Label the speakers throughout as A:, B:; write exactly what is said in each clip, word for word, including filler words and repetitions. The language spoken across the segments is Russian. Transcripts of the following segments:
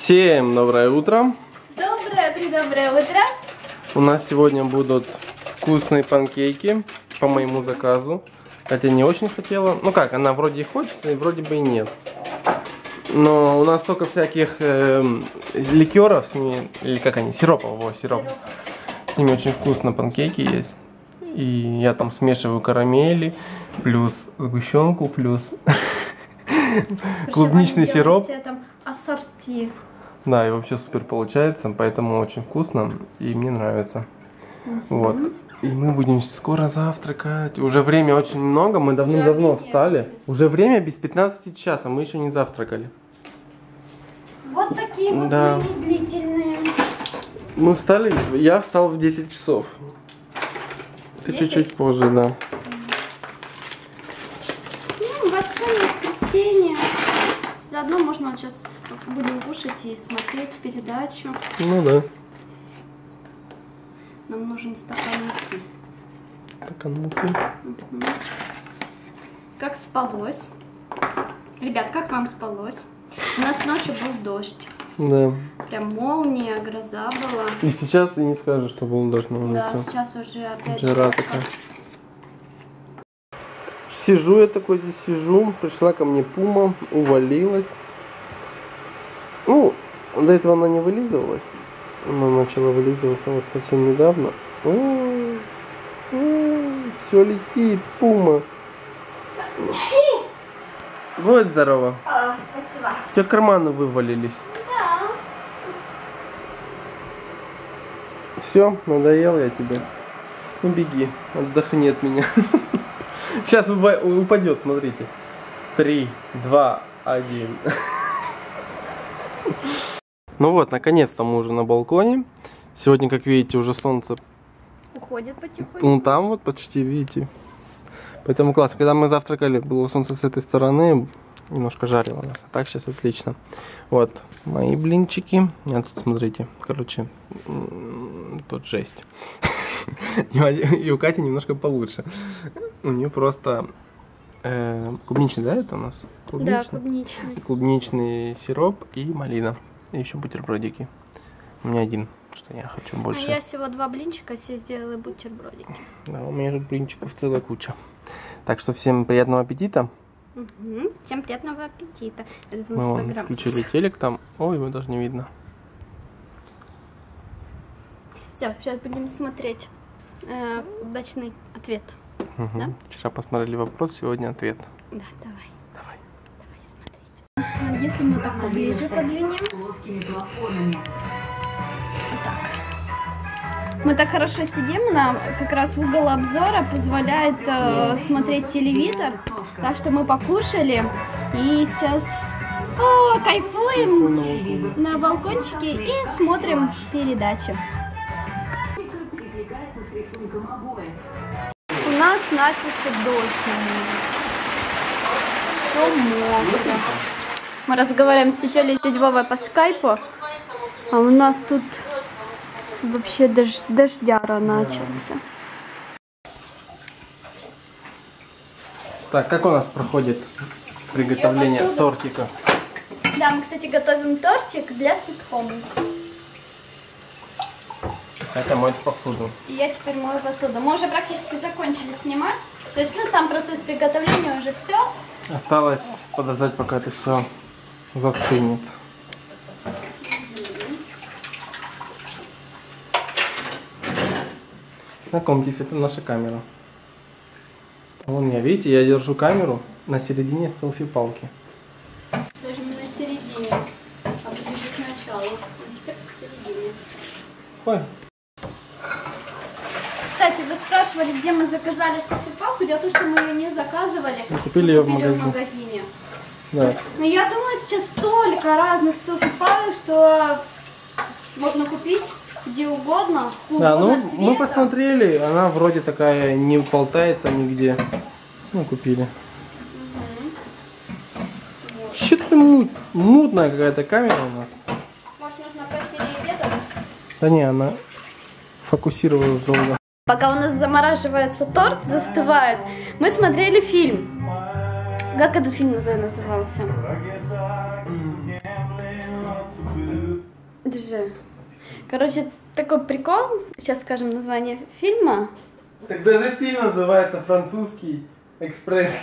A: Всем доброе утро.
B: Доброе-предоброе утро.
A: У нас сегодня будут вкусные панкейки по моему заказу. Хотя не очень хотела. Ну как, она вроде и хочет, и вроде бы и нет. Но у нас столько всяких э, ликеров с ними, или как они, сиропов, во, сироп. Сироп. С ними очень вкусно панкейки есть. И я там смешиваю карамели, плюс сгущенку, плюс клубничный сироп.
B: Там ассорти.
A: Да, и вообще супер получается, поэтому очень вкусно и мне нравится. Uh-huh. Вот. И мы будем скоро завтракать. Уже время очень много, мы давным-давно встали. Уже время без пятнадцати часа, мы еще не завтракали.
B: Вот такие вот
A: да.
B: медлительные.
A: Мы встали, я встал в десять часов. Ты чуть-чуть позже, да.
B: Ну, у вас сегодня воскресенье. Заодно можно вот сейчас будем кушать и смотреть передачу.
A: Ну да.
B: Нам нужен стакан муки.
A: Стакан муки.
B: Угу. Как спалось? Ребят, как вам спалось? У нас ночью был дождь.
A: Да.
B: Прям молния, гроза была.
A: И сейчас ты не скажешь, что был дождь на улице.
B: Да, сейчас уже опять
A: жара такая. Сижу я такой здесь, сижу. Пришла ко мне пума, увалилась. Ну, до этого она не вылизывалась. Она начала вылизываться вот совсем недавно. О, о, все летит, пума. Будь здорова.
B: О, спасибо.
A: У тебя карманы вывалились.
B: Да.
A: Все, надоел я тебе. Ну беги, отдохни от меня. Сейчас упадет, смотрите. Три, два, один. Ну вот, наконец-то мы уже на балконе. Сегодня, как видите, уже солнце
B: уходит потихоньку.
A: Ну там вот почти, видите. Поэтому классно. Когда мы завтракали, было солнце с этой стороны, немножко жарило нас. А так сейчас отлично. Вот, мои блинчики. А тут, смотрите, короче, тут жесть. И у Кати немножко получше. У нее просто э, клубничный, да, это у нас? Клубничный?
B: Да, клубничный.
A: Клубничный сироп и малина. И еще бутербродики. У меня один, что я хочу больше.
B: А я всего два блинчика себе сделала бутербродики.
A: Да, у меня тут блинчиков целая куча. Так что всем приятного аппетита.
B: Угу. Всем приятного аппетита. Это
A: Мы вон включили телек там. Ой, его даже не видно.
B: Все, сейчас будем смотреть э, удачный ответ.
A: Угу. Да? Вчера посмотрели вопрос, сегодня ответ.
B: Да, давай.
A: Давай.
B: Давай смотреть. Если мы так поближе подвинем. Вот так. Мы так хорошо сидим, нам как раз угол обзора позволяет э, смотреть телевизор. Так что мы покушали и сейчас о, кайфуем на балкончике и смотрим передачу. У нас начался дождь. Все мокро. Мы разговариваем с тетей тетей Вовой по скайпу, а у нас тут вообще дож дождяра начался.
A: Так, как у нас проходит приготовление тортика?
B: Да, мы, кстати, готовим тортик для Sweet
A: Это моет посуду.
B: И я теперь мою посуду. Мы уже практически закончили снимать. То есть, ну, сам процесс приготовления уже все.
A: Осталось подождать, пока это все застынет. Знакомьтесь, это наша камера. Вон я, видите, я держу камеру на середине селфи-палки.
B: Даже не на середине, а ближе к началу. Теперь к середине.
A: Ой.
B: Кстати, вы спрашивали, где мы заказали селфи-палку. Дело в том, что мы ее не заказывали.
A: Мы купили ее в магазине.
B: в магазине.
A: Да.
B: Но я думаю, сейчас столько разных селфи-палок, что можно купить где угодно.
A: Да, ну
B: цвета.
A: мы посмотрели, она вроде такая не болтается нигде. Ну, купили.
B: Угу.
A: Что-то мут, мутная какая-то камера у нас.
B: Может, нужно протереть это?
A: Да не, она фокусировалась долго.
B: Пока у нас замораживается торт, застывает, мы смотрели фильм. Как этот фильм назывался? Держи. Короче, такой прикол. Сейчас скажем название фильма.
A: Так даже фильм называется «Французский экспресс».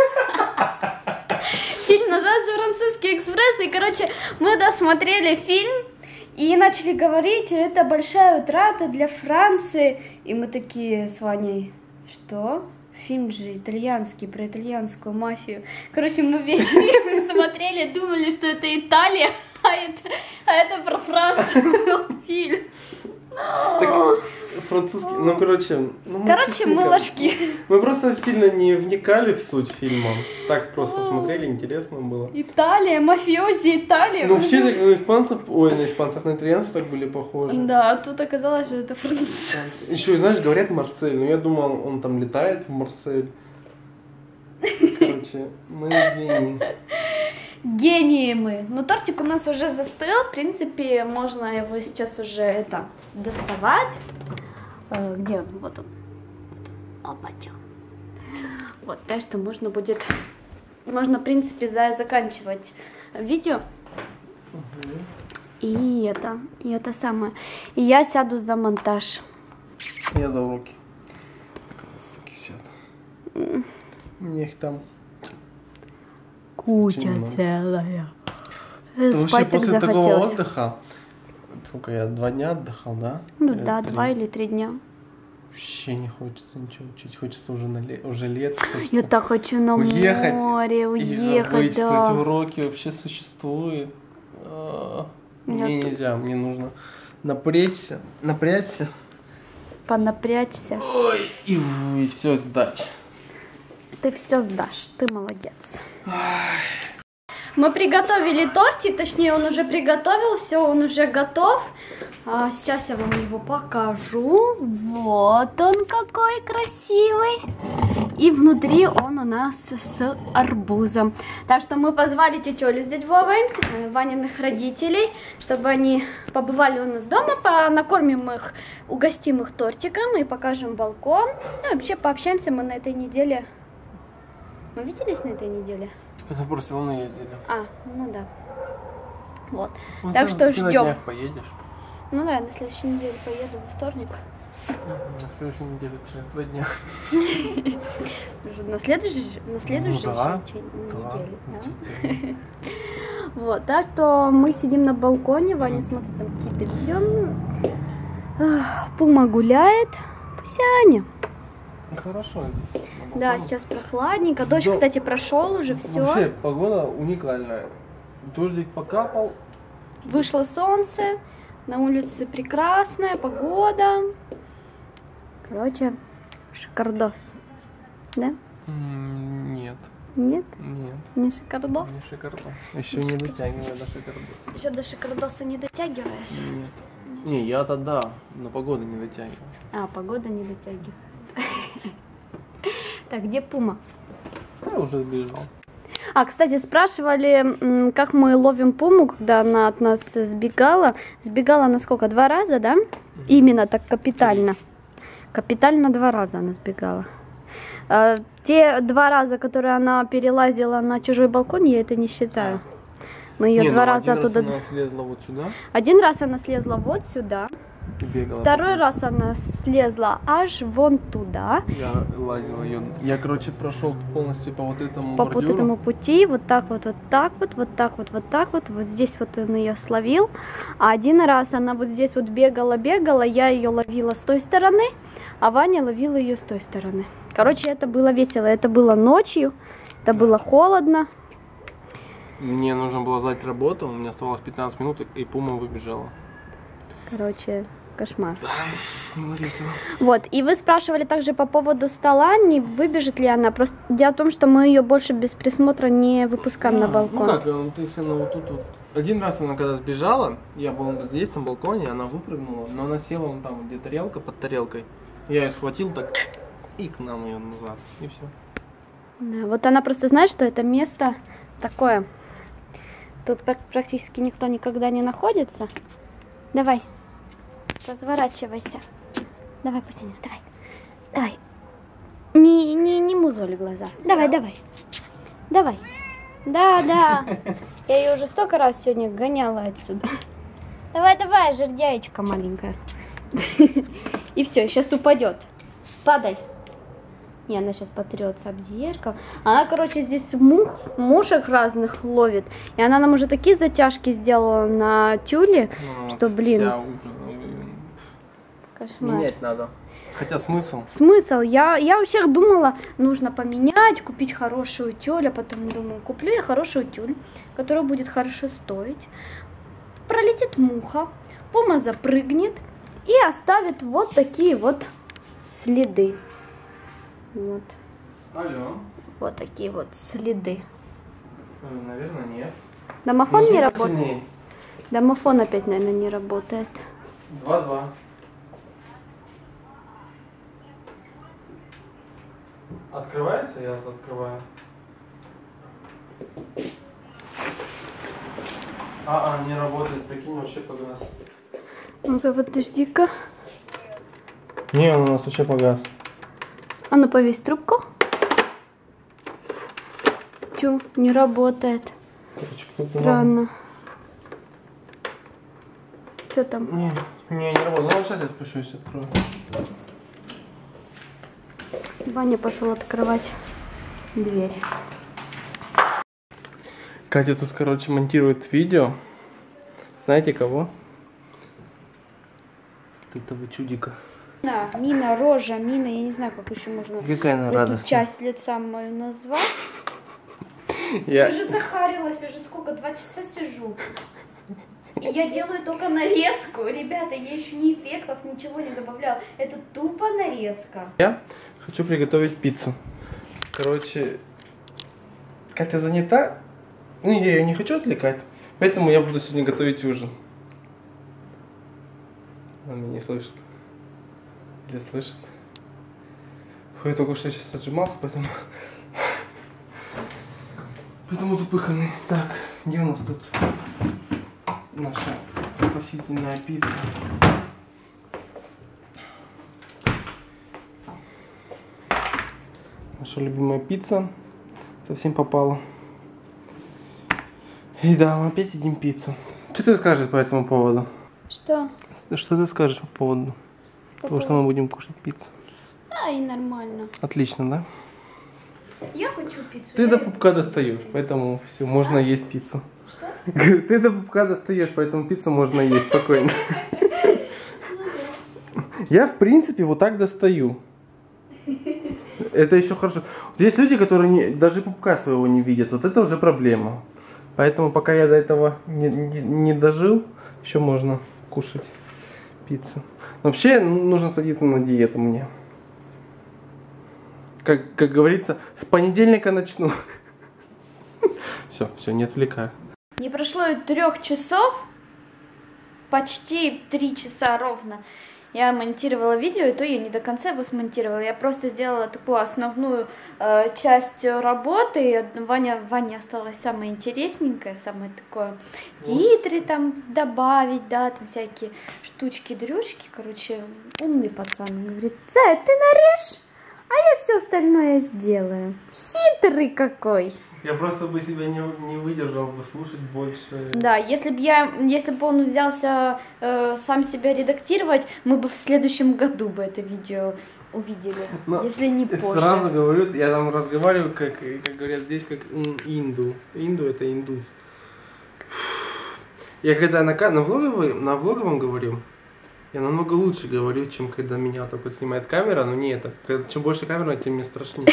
B: Фильм называется «Французский экспресс». И, короче, мы досмотрели фильм и начали говорить, это большая утрата для Франции. И мы такие с Ваней, что? Фильм же итальянский, про итальянскую мафию. Короче, мы весь фильм смотрели, думали, что это Италия, а это, а это про Францию был фильм.
A: Так, французский, ну короче... Ну, мы
B: короче, мы ложки.
A: Мы просто сильно не вникали в суть фильма. Так просто смотрели, интересно было.
B: Италия, мафиози, Италия.
A: Ну все так на испанцев, ой, на испанцев, на итальянцев так были похожи.
B: Да, тут оказалось, что это француз.
A: Еще, знаешь, говорят Марсель, но я думал, он там летает в Марсель. Короче, мы гении.
B: Гении мы. Но тортик у нас уже застыл. В принципе, можно его сейчас уже это доставать. Э, где он? Вот он. Вот он. Опа-тё. Вот, так что можно будет... Можно, в принципе, за заканчивать видео. Угу. И это, и это самое. И я сяду за монтаж.
A: Я за уроки. Так сяду. Mm. Мне их там...
B: Куча целая.
A: Ты вообще после такого отдыха, сколько я, два дня отдыхал, да?
B: Ну или да, три? Два или три дня.
A: Вообще не хочется ничего учить, хочется уже, на ле... уже лето. Хочется
B: я так хочу на
A: уехать
B: море, уехать,
A: и забыть,
B: да.
A: что эти уроки вообще существуют. А, мне нельзя, мне нужно напрячься, напрячься.
B: Понапрячься.
A: Ой, и, и все сдать.
B: Ты все сдашь, ты молодец. Мы приготовили тортик, точнее он уже приготовился, он уже готов. А сейчас я вам его покажу. Вот он какой красивый. И внутри он у нас с арбузом. Так что мы позвали тетю Олю с дядей Вовой, Ваниных родителей, чтобы они побывали у нас дома, накормим их, угостим их тортиком и покажем балкон. Ну и вообще пообщаемся мы на этой неделе. Мы виделись на этой неделе?
A: Это в Барселону ездили.
B: А, ну да. Вот.
A: Ну,
B: так
A: ты,
B: что
A: ты
B: ждем.
A: на днях поедешь?
B: Ну да, на следующей неделе поеду во вторник.
A: На следующей неделе, через два дня.
B: На следующей, на следующей
A: ну, да,
B: неделе.
A: Да,
B: да? Вот, так что мы сидим на балконе, Ваня смотрит там какие-то видео. Пума гуляет. Пусяня.
A: Хорошо здесь.
B: Да, сейчас прохладненько. Дождь, да. Кстати, прошел уже, все.
A: Вообще, погода уникальная. Дождик покапал.
B: Вышло солнце. На улице прекрасная погода. Короче, шикардос. Да?
A: Нет.
B: Нет?
A: Нет.
B: Не шикардос?
A: Не шикардос. Еще не дотягиваю до шикардоса.
B: Еще до шикардоса не дотягиваешь?
A: Нет. Не, я-то да, но погода не дотягиваю.
B: А, погода не дотягивает. Так, где Пума?
A: Я уже сбежал.
B: А, кстати, спрашивали, как мы ловим Пуму, когда она от нас сбегала. Сбегала она сколько? Два раза, да? Mm-hmm. Именно так капитально. Капитально два раза она сбегала. А, те два раза, которые она перелазила на чужой балкон, я это не считаю. Мы ее
A: не,
B: два
A: ну,
B: раза
A: один
B: оттуда...
A: раз она слезла вот сюда.
B: Один раз она слезла вот сюда.
A: Бегала
B: Второй раз она слезла аж вон туда.
A: Я лазила ее. Я, короче, прошел полностью по вот этому
B: По
A: бордюру.
B: вот этому пути, вот так вот, вот так вот, вот так вот, вот так вот. Вот здесь вот он ее словил. А один раз она вот здесь вот бегала, бегала, я ее ловила с той стороны, а Ваня ловила ее с той стороны. Короче, это было весело. Это было ночью, это было холодно.
A: Мне нужно было сдать работу, у меня оставалось пятнадцать минут, и Пума выбежала.
B: Короче, кошмар.
A: Да, было весело.
B: Вот, и вы спрашивали также по поводу стола, не выбежит ли она. Просто дело в том, что мы ее больше без присмотра не выпускаем а, на балкон.
A: Ну как, ну, то есть она вот тут вот. Один раз она когда сбежала, я был здесь, на балконе, она выпрыгнула, но она села вон там, где тарелка, под тарелкой. Я ее схватил так и к нам ее назад, и все.
B: Да, вот она просто знает, что это место такое. Тут практически никто никогда не находится. Давай, разворачивайся. Давай, Пусеня, давай. Давай. Не, не, не музоли глаза. Давай, давай. Давай. Да, да. Я ее уже столько раз сегодня гоняла отсюда. Давай, давай, жердяечка маленькая. И все, сейчас упадет. Падай. Не, она сейчас потрется об зеркало. Она, короче, здесь мух, мушек разных ловит. И она нам уже такие затяжки сделала на тюле, ну, что, блин. Кошмар.
A: Менять надо. Хотя смысл?
B: Смысл? Я, я вообще думала, нужно поменять, купить хорошую тюль, а потом думаю, куплю я хорошую тюль, которая будет хорошо стоить. Пролетит муха, пума запрыгнет и оставит вот такие вот следы. Вот.
A: Алло.
B: Вот такие вот следы.
A: Наверное, нет.
B: Домофон
A: Нажми
B: не работает.
A: посильнее.
B: Домофон опять, наверное, не работает.
A: Два-два. Открывается? Я открываю. А, а, не работает. Прикинь, вообще погас.
B: Ну-ка, подожди-ка.
A: Не, он у нас вообще погас.
B: А ну повесь трубку. Чу, не работает. Странно. Что там?
A: Не, не, не работает. Ну, сейчас я спущусь, открою.
B: Ваня пошел открывать дверь.
A: Катя тут, короче, монтирует видео. Знаете кого? Этого чудика.
B: Да, Мина, рожа, Мина, я не знаю, как еще можно
A: Какая она
B: эту
A: радостная.
B: часть лица мою назвать.
A: Я...
B: Я уже захарилась, уже сколько, два часа сижу. И я делаю только нарезку. Ребята, я еще ни эффектов, ничего не добавляла. Это тупо нарезка.
A: Я хочу приготовить пиццу. Короче, Катя занята. Ну, я ее не хочу отвлекать. Поэтому я буду сегодня готовить ужин. Она меня не слышит. Или слышит? Фу, я только что сейчас отжимался, поэтому... Поэтому запыханный. Так, где у нас тут наша спасительная пицца? Наша любимая пицца совсем попала. И да, мы опять едим пиццу. Что ты скажешь по этому поводу?
B: Что?
A: Что ты скажешь по поводу
B: По
A: того, что мы будем кушать пиццу?
B: Да, и нормально.
A: Отлично, да?
B: Я хочу пиццу.
A: Ты
B: я...
A: до пупка достаешь, поэтому все, можно а? есть пиццу.
B: Что?
A: Ты до пупка достаешь, поэтому пиццу можно есть спокойно. Я, в принципе, вот так достаю. Это еще хорошо. Есть люди, которые не, даже пупка своего не видят. Вот это уже проблема. Поэтому пока я до этого не, не, не дожил, еще можно кушать пиццу. Вообще нужно садиться на диету мне. Как, как говорится, с понедельника начну. Все, все, не отвлекаю.
B: Не прошло и трех часов, почти три часа ровно. Я монтировала видео, и то я не до конца его смонтировала. Я просто сделала такую основную э, часть работы. Ваня, Ваня осталось самое интересненькое, самое такое. Титры там добавить, да, там всякие штучки-дрючки. Короче, умный пацан. Он говорит: Зая, ты нарежь, а я все остальное сделаю. Хитрый какой.
A: Я просто бы себя не, не выдержал бы слушать больше.
B: Да, если бы я, если бы он взялся э, сам себя редактировать, мы бы в следующем году бы это видео увидели, но если не позже.
A: Сразу говорю, я там разговариваю, как, как говорят здесь, как инду. Инду это индус. Я когда на, на, влоговом, на влоговом говорю, я намного лучше говорю, чем когда меня только снимает камера, но не это. Чем больше камера, тем мне страшнее.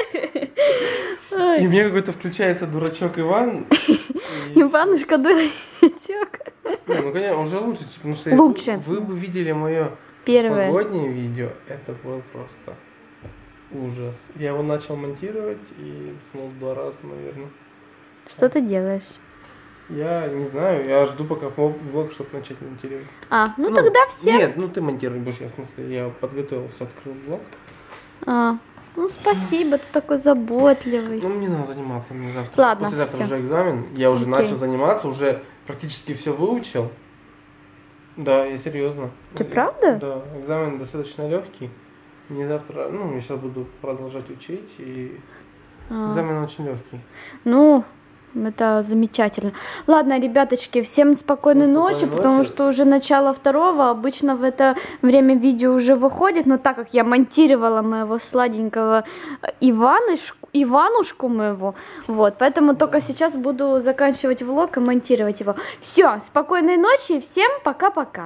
A: И мне какой-то включается дурачок Иван. И...
B: Иванушка дурачок.
A: Не, ну конечно, уже лучше, потому что
B: лучше.
A: Вы, вы бы видели мое
B: Первое.
A: прошлогоднее видео. Это был просто ужас. Я его начал монтировать и уснул два раза, наверное.
B: Что ты делаешь?
A: Я не знаю, я жду пока влог, влог чтобы начать монтировать.
B: А, ну, ну тогда все.
A: Нет, ну ты монтировать будешь, я в смысле, я подготовил, все открыл влог.
B: А. Ну, спасибо, ты такой заботливый.
A: Ну, мне надо заниматься, мне завтра.
B: Ладно,
A: Послезавтра
B: всё.
A: уже экзамен, я уже
B: Окей.
A: начал заниматься, уже практически все выучил. Да, я серьезно.
B: Ты правда?
A: Да, экзамен достаточно легкий. Мне завтра, ну, я сейчас буду продолжать учить, и
B: А.
A: экзамен очень легкий.
B: Ну, Это замечательно. Ладно, ребяточки, всем спокойной, всем ночи, спокойной потому ночи. Что уже начало второго. Обычно в это время видео уже выходит, но так как я монтировала моего сладенького Иванушку, Иванушку моего, вот, поэтому только сейчас буду заканчивать влог и монтировать его. Все, спокойной ночи, всем пока-пока.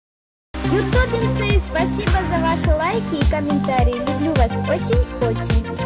B: Ютубинцы, спасибо за ваши лайки и комментарии. Люблю вас очень-очень.